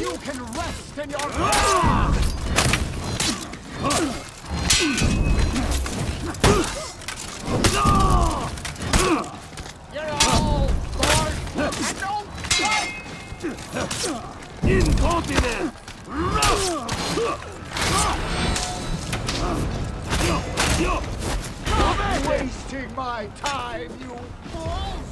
You can rest in your... You're all bored and don't fight! Incontinent! Stop wasting my time, you fools!